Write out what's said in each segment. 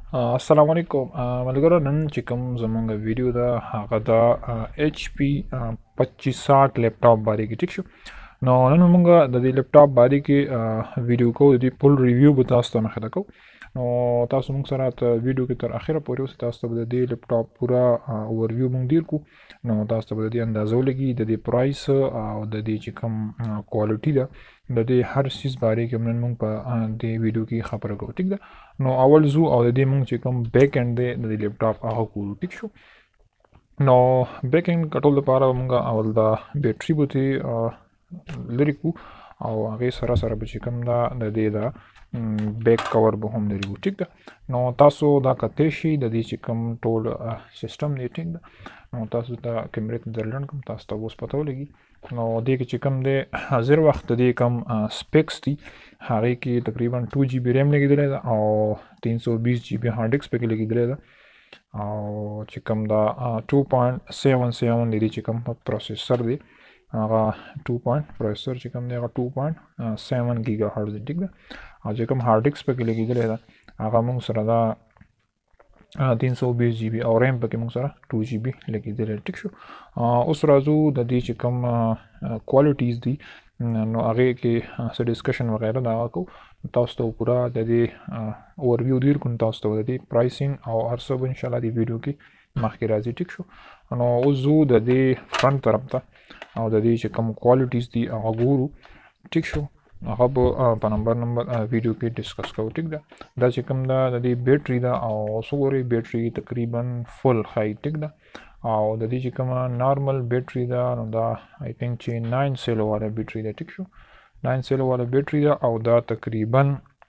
السلام علیکم ملګرو نن چې کوم زمونږ ویډیو ده هغه د HP 2560 لیپټاپ باندې کې ټیک شو نو نن موږ د دې لیپټاپ باندې کې ویډیو کوو د فل ریویو به تاسو ته مخه کوو نو تاسو موږ سره ته ویډیو کې تر اخره پورې اوسئ تاسو ته د دې لیپټاپ پورا اوورویو موږ ډیر کو نو تاسو ته د دې اندازو لګي د دې پرایس او د دې چې کوم کوالټي ده د دې هر سیس باندې کې نن موږ په دې ویډیو کې خبره کوو ټیک ده نو اول زو او د دې موږ چې کوم بیک اند دی د لیپټاپ هغه کوو ټیک شو نو بیک اند کټول لپاره موږ اول دا بیټري بوتي لري کو او هغه سره به چې کوم دا د دې دا بیک کور به هم لري ټیک ده نو تاسو دا کته شي د دې چې کوم ټول سیستم دی ټیک ده نو تاسو ته کیمرې ته درلن کوم تاسو ته اوس پته ولګي نو دې کې چې کوم دی حاضر وخت دې کوم سپیکس دي هغه کې تقریبا 2 جی بی ریم لګیدل ده او 320 جی بی هارد ډیسک پکې لګیدل ده او چې کوم دا 2.77 دی چې کوم پروسیسر دی هغه 2 پروسیسر چې کوم دی هغه 2.7 گیگا هرتز دی ټیک ده او چې کوم هارد ډیسک پکې لګیدل ده هغه موږ سره دا 320 جی بی او ریم پکې موږ سره 2 جی بی لګیدل ټیک شو اوس راځو د دې چې کوم کوالټیز دي نو هغه کې څه ډسکشن وغیرہ دا کو تاسو ته پورا د دې اوورویو دیر کوم تاسو ته د دې پرایسینګ او هر څه ان شاء الله د ویډیو کې مخکې راځي ټیک شو نو اوس زو د دې فرنٹ طرف ته او د دې چې کوم کوالټیز دي هغه ګورو ټیک شو هغه په نمبر ویډیو کې ډسکس کوو ټیک ده دا چې کوم دا د دې بیټري ده او سوري بیټري تقریبا فل هاي ټیک ده او د دې چې کومه نارمل بیټري ده نو دا آی تھنک چې 9 سیل والا بیټري ده ټیک شو 9 سیل والا بیټري ده او دا تقریبا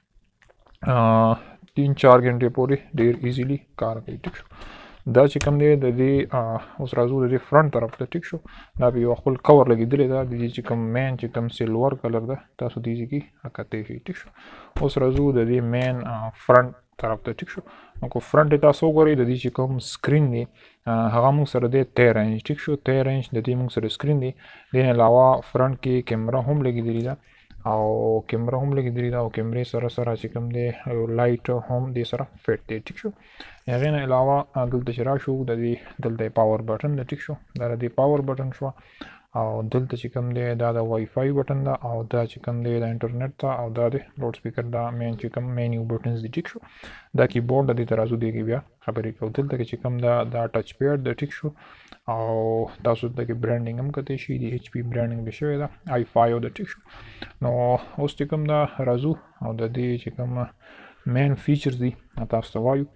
3-4 غنټې پورې ډیر ایزیلی کار کوي ټیک شو دا چې کوم دی د دې اوس راځو د دې فرنٹ طرف ته ټیک شو دا به یو خپل کور لګیدلی ده د دې چې کوم مین چې کوم سیلور کلر ده تاسو دې کې اکته شي ټیک شو اوس راځو د دې مین فرنٹ طرف ته ټیک شو نو کو فرنٹ تاسو وګورئ د دې چې کوم سکرین دی هغه موږ سره د 13 انچ ټیک شو 13 انچ د دې موږ سره سکرین دی د علاوه فرنٹ کې کیمرا هم لګیدلی ده او کیمرا هم لګیدلی ده او کیمرې سره چې کوم دی یو لایټ هم دې سره فټ دی ټیک شو هغه نه علاوه دلته چې راشو د دې دلته پاور بټن دی ټیک شو دا د پاور بټن شو او دلته چې کوم دی دا د وای فای بټن ده او دا چې کوم دی د انټرنیټ ته او دا د لوډ سپیکر دا مین چې کوم مینیو بټنز دي ټیک شو دا کیبورډ د دې ترازو دی کې بیا خبرې کوو دلته چې کوم دا ټچ پیډ د ټیک شو او تاسو ته کې برانډینګ هم کته شي د ایچ پی برانډینګ به شوی دا آی 5 د ټیک شو نو اوس چې کوم دا رازو او د دې چې کوم مین فیچرز دي تاسو ته وایو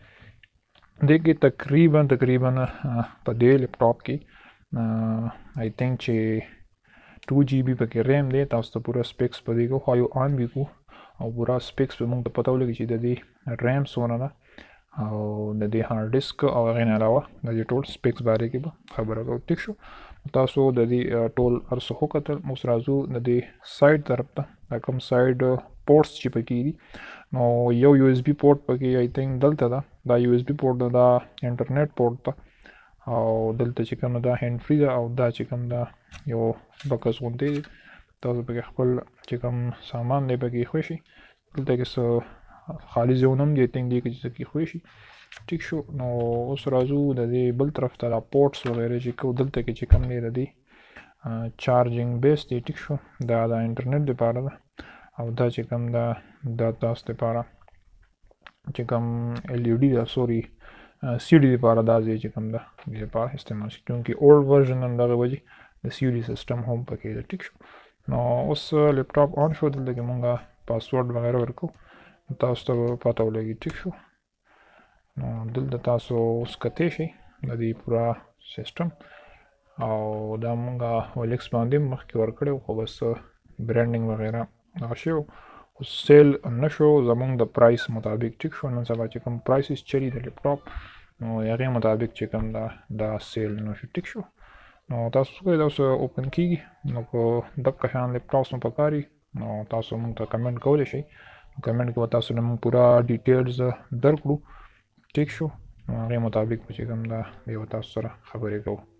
د کې تقریبا په دې لیپټاپ کې آی تھنک چې 2 جی بی پکې ریم دی تاسو ته پورا سپیکس په دې کو خو یو آن بي کو او پورا سپیکس په موږ ته پته ولګي چې د دې ریم څونه ده او د دې هارد ډیسک او هغې نه علاوه د دې ټول سپیکس باره کې به خبره کوو ټیک شو تاسو د دې ټول هر څه وکتل اوس راځو د دې سایډ طرف ته دا کوم سایډ پورټس چې پکې دي نو یو یو اس بي پورټ پکې آی تھنک دلته ده دا یو اس بي پورټ ده دا انټرنیټ پورټ ده او دلته چې کوم دا هند فری ده او دا چې کوم دا یو بکس غونډې دي تاسو پکې خپل چې کوم سامان دی پکې خوشي دلته کې څه خالي ځایونه هم دي تنګ دي چې کې خوشي ټیک شو نو اوس راځو د دې بل طرف ته دا پورټس وغیرہ چې کو دلته کې چې کوم دی د دې چارجینګ بیس دی ټیک شو دا د انټرنیټ لپاره ده او دا چې کوم دا تاسو لپاره چې کوم ال ای ډي دا سوري سی ډي لپاره دا ځای چې کوم ده دې لپاره استعمال شي کیونکې اولډ ورژن همدغه وجې د سی ډي سیسټم هم پکې ده ټیک شو نو اوس لیپټاپ آن شو دلته کې مونږ پاسورډ وغیرہ ورکو تاسو ته پته ولګي ټیک شو نو دلته تاسو اوس کتی شئ د دې پورا سیسټم او دا مونږ ولکس باندې مخکې ورکړی خو بس برانډینګ وغیرہ هغه شی اوس سیل نشو زمونږ د پرایس مطابق ټیک شو نن سبا چې کوم پرایسز چلی د لیپټاپ نو هغې مطابق چې کوم دا سیل نشو ټیک شو نو تاسو کوئ دا اوس اوپن کیږي نو په دغه شان لیپټاپس مو پکاري نو تاسو موږ ته کمنټ کولی شئ کمنټ کې به تاسو نه موږ پوره ډیټیلز درکړو ټیک شو نو هغې مطابق به چې کوم دا به تاسو سره خبرې کوو